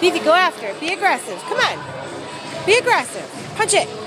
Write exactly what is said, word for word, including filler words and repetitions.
Beefy, go after it. Be aggressive. Come on. Be aggressive. Punch it.